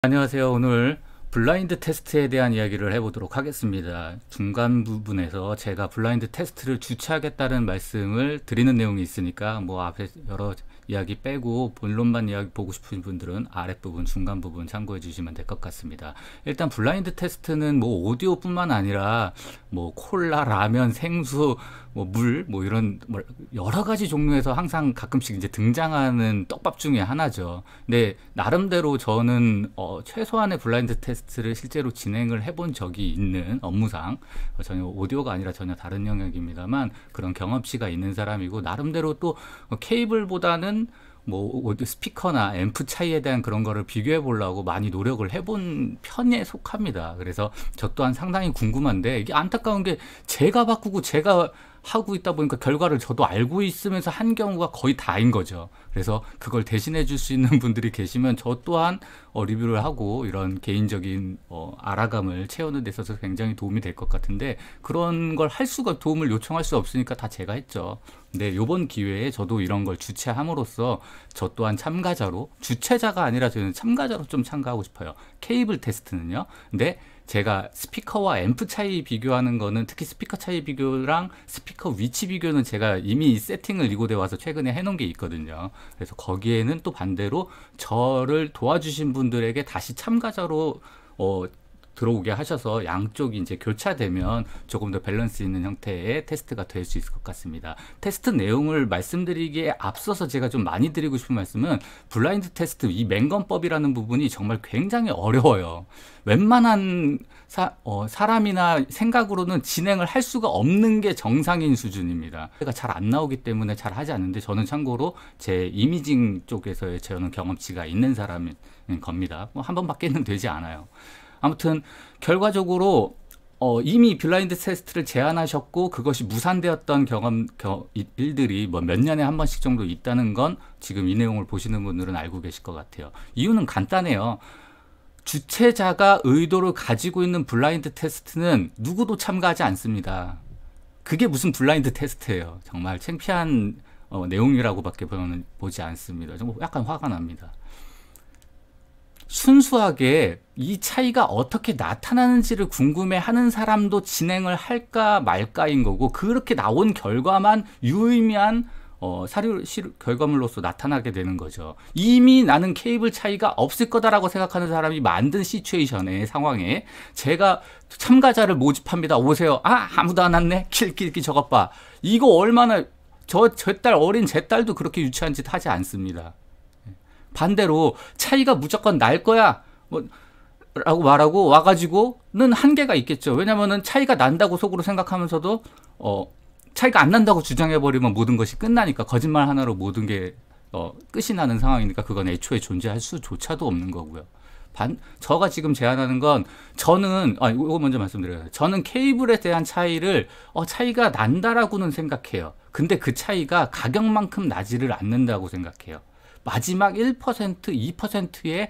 안녕하세요. 오늘 블라인드 테스트에 대한 이야기를 해보도록 하겠습니다. 중간 부분에서 제가 블라인드 테스트를 주최하겠다는 말씀을 드리는 내용이 있으니까 뭐 앞에 여러 이야기 빼고 본론만 이야기 보고 싶은 분들은 아랫부분 중간 부분 참고해 주시면 될 것 같습니다. 일단 블라인드 테스트는 뭐 오디오뿐만 아니라 뭐 콜라, 라면, 생수, 뭐 물, 뭐 이런 뭐 여러 가지 종류에서 항상 가끔씩 이제 등장하는 떡밥 중에 하나죠. 근데 나름대로 저는 최소한의 블라인드 테스트를 실제로 진행을 해본 적이 있는 업무상, 전혀 오디오가 아니라 전혀 다른 영역입니다만 그런 경험치가 있는 사람이고, 나름대로 또 케이블보다는 뭐 스피커나 앰프 차이에 대한 그런 거를 비교해 보려고 많이 노력을 해본 편에 속합니다. 그래서 저 또한 상당히 궁금한데, 이게 안타까운 게 제가 바꾸고 제가 하고 있다 보니까 결과를 저도 알고 있으면서 한 경우가 거의 다인 거죠. 그래서 그걸 대신해 줄 수 있는 분들이 계시면 저 또한 리뷰를 하고 이런 개인적인 알아감을 채우는 데 있어서 굉장히 도움이 될 것 같은데, 그런 걸 할 수가, 도움을 요청할 수 없으니까 다 제가 했죠. 근데 요번 기회에 저도 이런 걸 주최함으로써 저 또한 참가자로, 주최자가 아니라 저는 참가자로 좀 참가하고 싶어요. 케이블 테스트는요. 근데 제가 스피커와 앰프 차이 비교하는 거는, 특히 스피커 차이 비교랑 스피커 위치 비교는 제가 이미 세팅을 이곳에 와서 최근에 해놓은 게 있거든요. 그래서 거기에는 또 반대로 저를 도와주신 분들에게 다시 참가자로 들어오게 하셔서 양쪽이 이제 교차되면 조금 더 밸런스 있는 형태의 테스트가 될 수 있을 것 같습니다. 테스트 내용을 말씀드리기에 앞서서 제가 좀 많이 드리고 싶은 말씀은, 블라인드 테스트 이 맹검법이라는 부분이 정말 굉장히 어려워요. 웬만한 사람이나 생각으로는 진행을 할 수가 없는 게 정상인 수준입니다. 제가 잘 안 나오기 때문에 잘 하지 않는데, 저는 참고로 제 이미징 쪽에서의 저는 경험치가 있는 사람인 겁니다. 뭐 한 번밖에는 되지 않아요. 아무튼 결과적으로 이미 블라인드 테스트를 제안하셨고 그것이 무산되었던 일들이 뭐 몇 년에 한 번씩 정도 있다는 건 지금 이 내용을 보시는 분들은 알고 계실 것 같아요. 이유는 간단해요. 주최자가 의도를 가지고 있는 블라인드 테스트는 누구도 참가하지 않습니다. 그게 무슨 블라인드 테스트예요. 정말 창피한 내용이라고밖에 보지 않습니다. 정말 약간 화가 납니다. 순수하게 이 차이가 어떻게 나타나는지를 궁금해하는 사람도 진행을 할까 말까인 거고, 그렇게 나온 결과만 유의미한 사료 결과물로서 나타나게 되는 거죠. 이미 나는 케이블 차이가 없을 거다라고 생각하는 사람이 만든 시츄에이션의 상황에 제가 참가자를 모집합니다. 오세요. 아무도 안 왔네. 킬킬킬 저것 봐. 이거 얼마나, 어린 제 딸도 그렇게 유치한 짓 하지 않습니다. 반대로 차이가 무조건 날 거야 라고 말하고 와가지고는 한계가 있겠죠. 왜냐면은 차이가 난다고 속으로 생각하면서도 차이가 안 난다고 주장해버리면 모든 것이 끝나니까, 거짓말 하나로 모든 게 끝이 나는 상황이니까 그건 애초에 존재할 수조차도 없는 거고요. 저가 지금 제안하는 건, 저는 이거 먼저 말씀드려요. 저는 케이블에 대한 차이가 난다라고는 생각해요. 근데 그 차이가 가격만큼 나지를 않는다고 생각해요. 마지막 1%, 2%의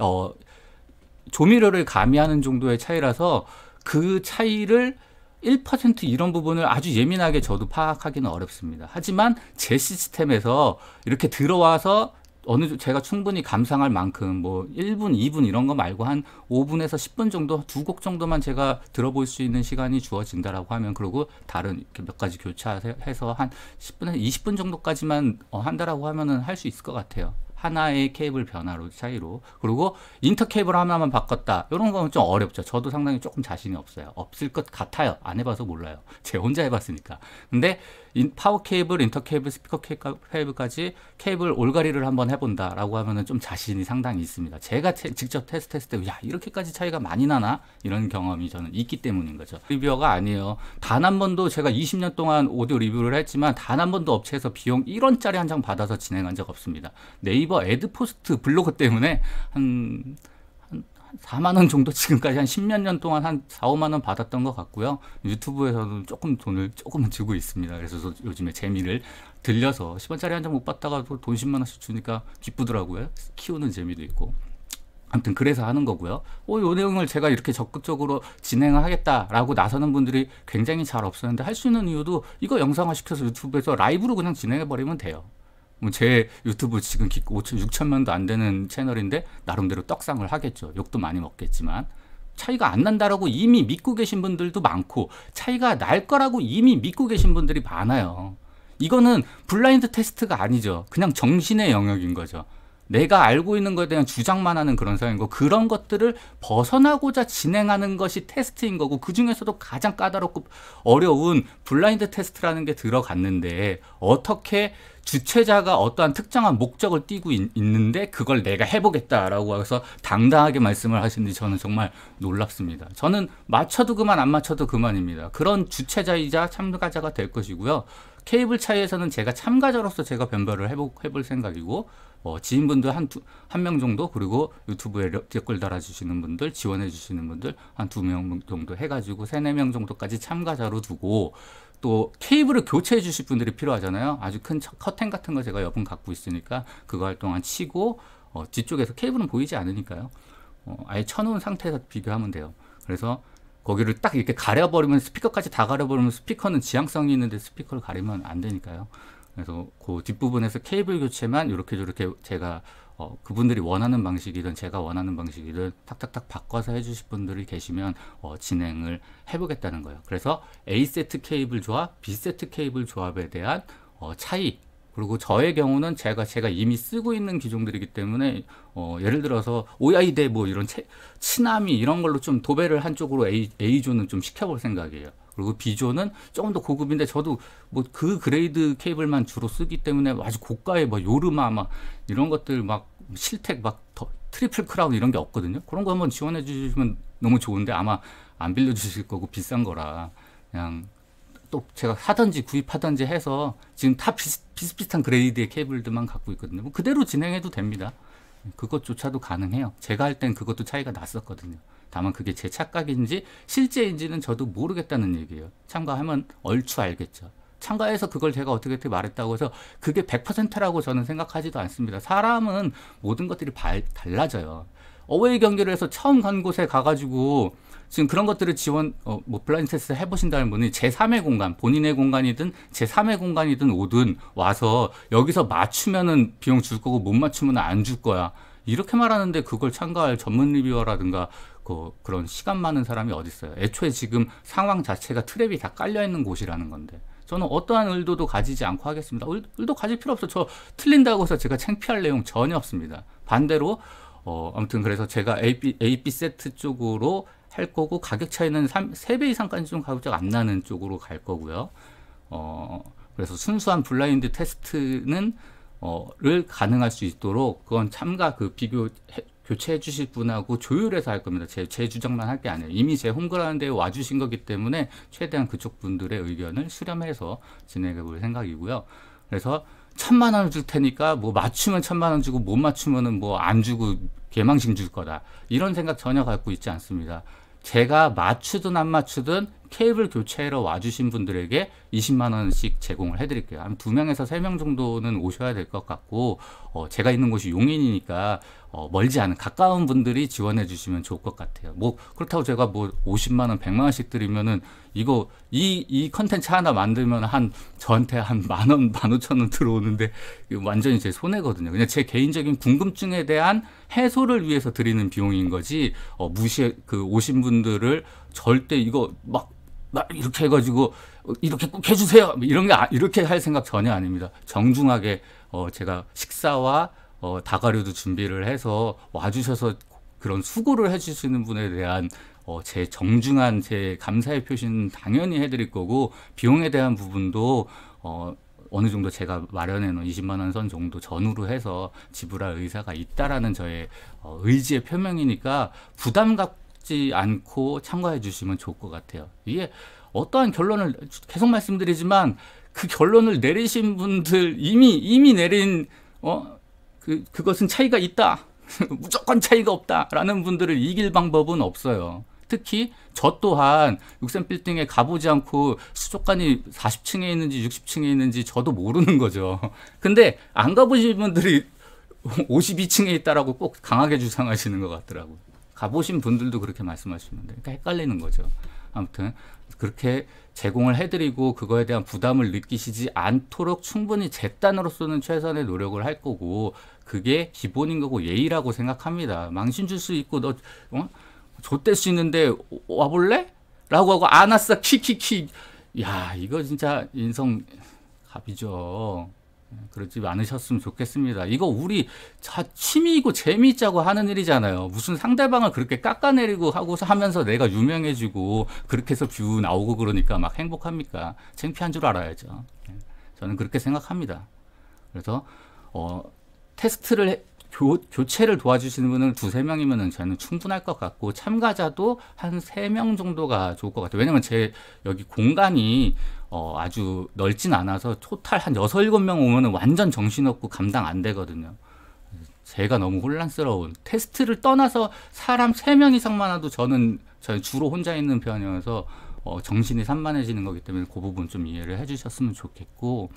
조미료를 가미하는 정도의 차이라서 그 차이를 1% 이런 부분을 아주 예민하게 저도 파악하기는 어렵습니다. 하지만 제 시스템에서 이렇게 들어와서 제가 충분히 감상할 만큼 뭐 1분, 2분 이런 거 말고 한 5분에서 10분 정도, 두 곡 정도만 제가 들어볼 수 있는 시간이 주어진다라고 하면, 그리고 다른 이렇게 몇 가지 교차해서 한 10분에서 20분 정도까지만 한다라고 하면은 할 수 있을 것 같아요. 하나의 케이블 변화로, 차이로. 그리고 인터 케이블 하나만 바꿨다, 이런 거는 좀 어렵죠. 저도 상당히 조금 자신이 없어요. 없을 것 같아요. 안 해봐서 몰라요. 제가 혼자 해봤으니까. 근데 파워 케이블, 인터 케이블, 스피커 케이블까지 케이블 올가리를 한번 해본다라고 하면은 좀 자신이 상당히 있습니다. 제가 직접 테스트했을 때, 야, 이렇게까지 차이가 많이 나나? 이런 경험이 저는 있기 때문인 거죠. 리뷰어가 아니에요. 단 한 번도, 제가 20년 동안 오디오 리뷰를 했지만 단 한 번도 업체에서 비용 1원짜리 한 장 받아서 진행한 적 없습니다. 네이버 애드포스트 블로그 때문에 한 4만 원 정도, 지금까지 한 10몇 년 동안 한 4, 5만 원 받았던 것 같고요. 유튜브에서도 돈을 조금은 주고 있습니다. 그래서 요즘에 재미를 들려서 10원짜리 한 장 못 받다가 돈 10만 원씩 주니까 기쁘더라고요. 키우는 재미도 있고. 아무튼 그래서 하는 거고요. 이 내용을 제가 이렇게 적극적으로 진행을 하겠다라고 나서는 분들이 굉장히 잘 없었는데, 할 수 있는 이유도 이거 영상화 시켜서 유튜브에서 라이브로 그냥 진행해 버리면 돼요. 뭐 제 유튜브 지금 5천, 6천만도 안 되는 채널인데 나름대로 떡상을 하겠죠. 욕도 많이 먹겠지만 차이가 안 난다라고 이미 믿고 계신 분들도 많고 차이가 날 거라고 이미 믿고 계신 분들이 많아요. 이거는 블라인드 테스트가 아니죠. 그냥 정신의 영역인 거죠. 내가 알고 있는 것에 대한 주장만 하는 그런 상황인 거, 그런 것들을 벗어나고자 진행하는 것이 테스트인 거고, 그 중에서도 가장 까다롭고 어려운 블라인드 테스트라는 게 들어갔는데 어떻게 주최자가 어떠한 특정한 목적을 띠고 있는데 그걸 내가 해보겠다라고 해서 당당하게 말씀을 하시는지 저는 정말 놀랍습니다. 저는 맞춰도 그만 안 맞춰도 그만입니다. 그런 주최자이자 참가자가 될 것이고요. 케이블 차이에서는 제가 참가자로서 제가 변별을 해볼 생각이고, 지인분들 한 명 정도, 그리고 유튜브에 댓글 달아주시는 분들, 지원해주시는 분들 한 2명 정도 해가지고 3, 4명 정도까지 참가자로 두고, 또 케이블을 교체해 주실 분들이 필요하잖아요. 아주 큰 커튼 같은 거 제가 여분 갖고 있으니까 그거 할 동안 치고, 뒤쪽에서 케이블은 보이지 않으니까요. 아예 쳐놓은 상태에서 비교하면 돼요. 그래서 거기를 딱 이렇게 가려버리면, 스피커까지 다 가려버리면 스피커는 지향성이 있는데 스피커를 가리면 안 되니까요. 그래서 그 뒷부분에서 케이블 교체만 이렇게 저렇게 제가 그분들이 원하는 방식이든 제가 원하는 방식이든 탁탁탁 바꿔서 해주실 분들이 계시면 진행을 해보겠다는 거예요. 그래서 A세트 케이블 조합, B세트 케이블 조합에 대한 차이, 그리고 저의 경우는 제가 이미 쓰고 있는 기종들이기 때문에 예를 들어서 OI대 뭐 이런 치나미 이런 걸로 좀 도배를 한쪽으로 A조는 좀 시켜볼 생각이에요. 그리고 B조는 조금 더 고급인데 저도 뭐 그 그레이드 케이블만 주로 쓰기 때문에 아주 고가의 뭐 요르마 막 이런 것들 막 실텍 막 트리플 크라운 이런 게 없거든요. 그런 거 한번 지원해 주시면 너무 좋은데 아마 안 빌려주실 거고 비싼 거라 그냥 또 제가 사든지 구입하든지 해서 지금 다 비슷비슷한 그레이드의 케이블들만 갖고 있거든요. 뭐 그대로 진행해도 됩니다. 그것조차도 가능해요. 제가 할 땐 그것도 차이가 났었거든요. 다만 그게 제 착각인지 실제인지는 저도 모르겠다는 얘기예요. 참가하면 얼추 알겠죠. 참가해서 그걸 제가 어떻게 말했다고 해서 그게 100%라고 저는 생각하지도 않습니다. 사람은 모든 것들이 달라져요. 어웨이 경기를 해서 처음 간 곳에 가가지고 지금 그런 것들을 뭐 블라인드 테스트 해보신다는 분이 제3의 공간, 본인의 공간이든 제3의 공간이든 오든 와서 여기서 맞추면은 비용 줄 거고 못 맞추면 안 줄 거야. 이렇게 말하는데 그걸 참가할 전문 리뷰어라든가 그런 시간 많은 사람이 어디 있어요. 애초에 지금 상황 자체가 트랩이 다 깔려있는 곳이라는 건데 저는 어떠한 의도도 가지지 않고 하겠습니다. 의도 가질 필요 없어. 저 틀린다고 해서 제가 창피할 내용 전혀 없습니다. 반대로 아무튼 그래서 제가 AB 세트 쪽으로 할 거고 가격 차이는 3배 이상까지 좀 가격차가 안 나는 쪽으로 갈 거고요. 그래서 순수한 블라인드 테스트는 를 가능할 수 있도록 그건 참가 교체해 주실 분하고 조율해서 할 겁니다. 제 주장만 할 게 아니에요. 이미 제 홈그라운드에 와주신 거기 때문에 최대한 그쪽 분들의 의견을 수렴해서 진행해 볼 생각이고요. 그래서 1,000만 원을 줄 테니까 뭐 맞추면 1,000만 원 주고 못 맞추면은 뭐 안 주고 개망신 줄 거다. 이런 생각 전혀 갖고 있지 않습니다. 제가 맞추든 안 맞추든 케이블 교체하러 와주신 분들에게 20만 원씩 제공을 해드릴게요. 한 2명에서 3명 정도는 오셔야 될 것 같고 제가 있는 곳이 용인이니까 멀지 않은 가까운 분들이 지원해 주시면 좋을 것 같아요. 뭐 그렇다고 제가 뭐 50만 원, 100만 원씩 드리면은 이거 이 컨텐츠 하나 만들면 저한테 한 10,000원, 15,000원 들어오는데 완전히 제 손해거든요. 그냥 제 개인적인 궁금증에 대한 해소를 위해서 드리는 비용인 거지 오신 분들을 절대 이거 막 이렇게 해가지고 이렇게 꼭 해주세요 이런 게 이렇게 할 생각 전혀 아닙니다. 정중하게 제가 식사와 다가류도 준비를 해서 와주셔서 그런 수고를 해주시는 분에 대한 제 정중한 제 감사의 표시는 당연히 해드릴 거고 비용에 대한 부분도 어느 정도 제가 마련해 놓은 20만 원 선 정도 전후로 해서 지불할 의사가 있다라는 저의 의지의 표명이니까 부담 갖지 않고 참가해 주시면 좋을 것 같아요. 이게 어떠한 결론을 계속 말씀드리지만 그 결론을 내리신 분들 이미 내린 그것은 차이가 있다. 무조건 차이가 없다라는 분들을 이길 방법은 없어요. 특히 저 또한 63빌딩에 가보지 않고 수족관이 40층에 있는지 60층에 있는지 저도 모르는 거죠. 근데 안 가보신 분들이 52층에 있다라고 꼭 강하게 주장하시는 것 같더라고요. 가보신 분들도 그렇게 말씀하시는데 그러니까 헷갈리는 거죠. 아무튼 그렇게 제공을 해드리고 그거에 대한 부담을 느끼시지 않도록 충분히 제 딴으로서는 최선의 노력을 할 거고, 그게 기본인 거고 예의라고 생각합니다. 망신 줄 수 있고 너 좆될 수 있는데 와볼래? 라고 하고 안 왔어 킥킥킥. 야, 이거 진짜 인성갑이죠. 그러지 않으셨으면 좋겠습니다. 이거 우리 취미이고 재미있자고 하는 일이잖아요. 무슨 상대방을 그렇게 깎아내리고 하고서 하면서 내가 유명해지고 그렇게 해서 뷰 나오고 그러니까 막 행복합니까? 창피한 줄 알아야죠. 저는 그렇게 생각합니다. 그래서 테스트를 교체를 도와주시는 분은 두세 명이면 저는 충분할 것 같고, 참가자도 한 3명 정도가 좋을 것 같아요. 왜냐면 제 여기 공간이 아주 넓진 않아서 토탈 한 6, 7명 오면 완전 정신없고 감당 안 되거든요. 제가 너무 혼란스러운, 테스트를 떠나서 사람 3명 이상만 와도 저는 주로 혼자 있는 편이어서 정신이 산만해지는 거기 때문에 그 부분 좀 이해를 해주셨으면 좋겠고,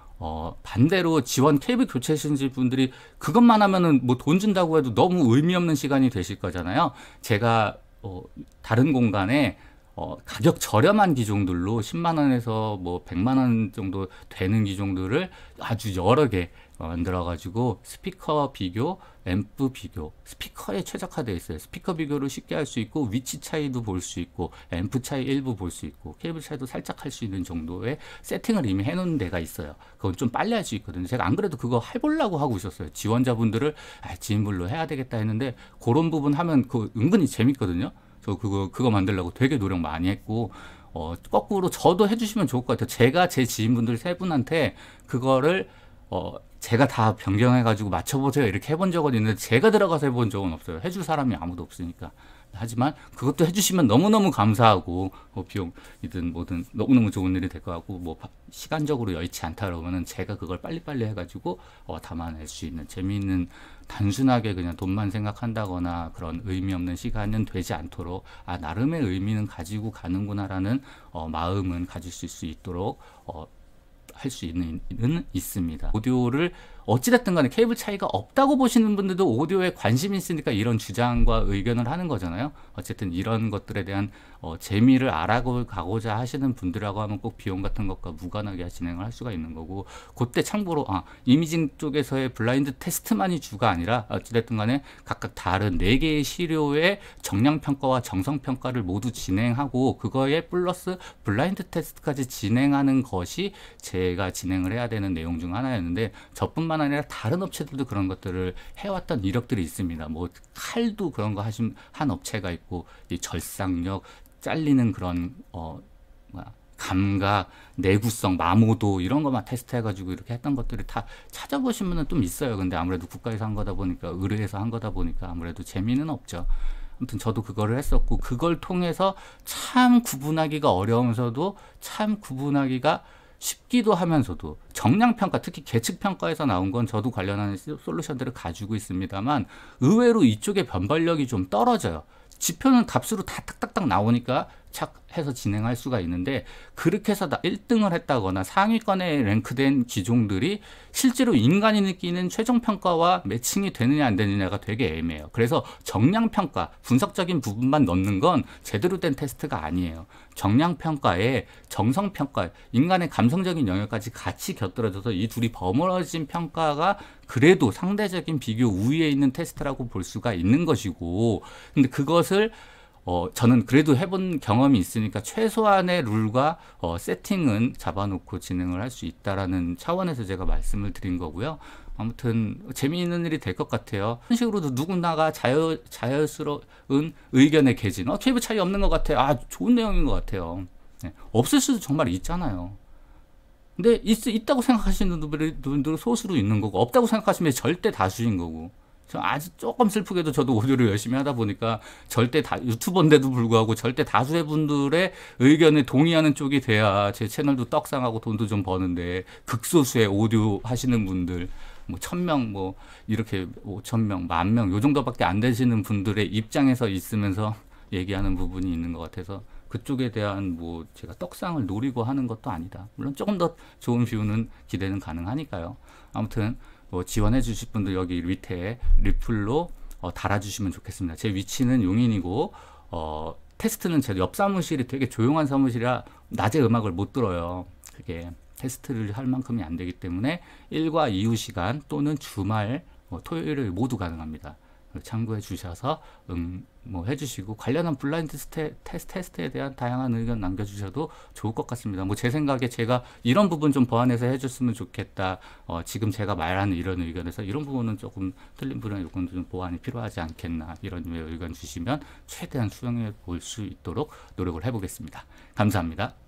반대로 지원 케이블 교체하신 분들이 그것만 하면은 뭐 돈 준다고 해도 너무 의미 없는 시간이 되실 거잖아요. 제가 다른 공간에 가격 저렴한 기종들로 10만 원에서 뭐 100만 원 정도 되는 기종들을 아주 여러 개 만들어 가지고 스피커 비교, 앰프 비교, 스피커에 최적화되어 있어요. 스피커 비교를 쉽게 할 수 있고, 위치 차이도 볼 수 있고, 앰프 차이 일부 볼 수 있고, 케이블 차이도 살짝 할 수 있는 정도의 세팅을 이미 해놓은 데가 있어요. 그건 좀 빨리 할 수 있거든요. 제가 안 그래도 그거 해보려고 하고 있었어요. 지원자분들을 지인분로 해야 되겠다 했는데, 그런 부분 하면 그 은근히 재밌거든요. 저 그거 만들려고 되게 노력 많이 했고, 거꾸로 저도 해주시면 좋을 것 같아요. 제가 제 지인분들 3분한테 그거를 제가 다 변경해가지고 맞춰보세요 이렇게 해본 적은 있는데, 제가 들어가서 해본 적은 없어요. 해줄 사람이 아무도 없으니까. 하지만 그것도 해주시면 너무너무 감사하고, 비용이든 뭐든 너무너무 좋은 일이 될 것 같고, 뭐 시간적으로 여의치 않다 그러면은 제가 그걸 빨리빨리 해가지고 담아낼 수 있는, 재미있는, 단순하게 그냥 돈만 생각한다거나 그런 의미 없는 시간은 되지 않도록, 나름의 의미는 가지고 가는구나라는 마음은 가질 수 있도록 할 수 있습니다. 오디오를 어찌됐든 간에 케이블 차이가 없다고 보시는 분들도 오디오에 관심이 있으니까 이런 주장과 의견을 하는 거잖아요. 어쨌든 이런 것들에 대한 재미를 알아가고자 하시는 분들하고 하면 꼭 비용 같은 것과 무관하게 진행을 할 수가 있는 거고, 그때 참고로 이미징 쪽에서의 블라인드 테스트만이 주가 아니라 어찌됐든 간에 각각 다른 4개의 시료의 정량평가와 정성평가를 모두 진행하고, 그거에 플러스 블라인드 테스트까지 진행하는 것이 제가 진행을 해야 되는 내용 중 하나였는데, 저뿐만 아니라 다른 업체들도 그런 것들을 해왔던 이력들이 있습니다. 뭐 칼도 그런 거 한 업체가 있고, 이 절삭력, 잘리는 그런 감각, 내구성, 마모도 이런 것만 테스트해가지고 이렇게 했던 것들을 다 찾아보시면은 좀 있어요. 근데 아무래도 국가에서 한 거다 보니까, 의뢰해서 한 거다 보니까 아무래도 재미는 없죠. 아무튼 저도 그거를 했었고, 그걸 통해서 참 구분하기가 어려우면서도 참 구분하기가 쉽기도 하면서도, 정량평가, 특히 계측평가에서 나온 건 저도 관련한 솔루션들을 가지고 있습니다만, 의외로 이쪽에 변별력이 좀 떨어져요. 지표는 값으로 다 딱딱딱 나오니까 착 해서 진행할 수가 있는데, 그렇게 해서 1등을 했다거나 상위권에 랭크된 기종들이 실제로 인간이 느끼는 최종평가와 매칭이 되느냐 안 되느냐가 되게 애매해요. 그래서 정량평가, 분석적인 부분만 넣는 건 제대로 된 테스트가 아니에요. 정량평가에 정성평가, 인간의 감성적인 영역까지 같이 곁들여져서 이 둘이 버무려진 평가가 그래도 상대적인 비교 우위에 있는 테스트라고 볼 수가 있는 것이고, 근데 그것을 저는 그래도 해본 경험이 있으니까 최소한의 룰과 세팅은 잡아놓고 진행을 할 수 있다라는 차원에서 제가 말씀을 드린 거고요. 아무튼 재미있는 일이 될 것 같아요. 이런 식으로도 누구나가 자연스러운 의견의 개진, 케이블 차이 없는 것 같아요. 좋은 내용인 것 같아요. 네. 없을 수도 정말 있잖아요. 근데 있다고 생각하시는 분들은 소수로 있는 거고, 없다고 생각하시면 절대 다수인 거고. 아주 조금 슬프게도 저도 오디오를 열심히 하다 보니까 절대 유튜버인데도 불구하고 절대 다수의 분들의 의견에 동의하는 쪽이 돼야 제 채널도 떡상하고 돈도 좀 버는데, 극소수의 오디오 하시는 분들, 뭐 1000명, 뭐 이렇게 5000명, 10,000명 요 정도밖에 안 되시는 분들의 입장에서 있으면서 얘기하는 부분이 있는 것 같아서, 그쪽에 대한 뭐 제가 떡상을 노리고 하는 것도 아니다. 물론 조금 더 좋은 뷰는 기대는 가능하니까요. 아무튼 지원해 주실 분들 여기 밑에 리플로 달아주시면 좋겠습니다. 제 위치는 용인이고, 테스트는 제 옆 사무실이 되게 조용한 사무실이라 낮에 음악을 못 들어요. 그게 테스트를 할 만큼이 안 되기 때문에 일과 이후 시간 또는 주말, 토요일을 모두 가능합니다. 참고해 주셔서 뭐 해주시고 관련한 블라인드 테스트에 대한 다양한 의견 남겨주셔도 좋을 것 같습니다. 뭐 제 생각에 제가 이런 부분 좀 보완해서 해줬으면 좋겠다. 지금 제가 말하는 이런 의견에서 이런 부분은 조금 틀린 부분은 요건 좀 보완이 필요하지 않겠나 이런 의견 주시면 최대한 수용해 볼 수 있도록 노력을 해보겠습니다. 감사합니다.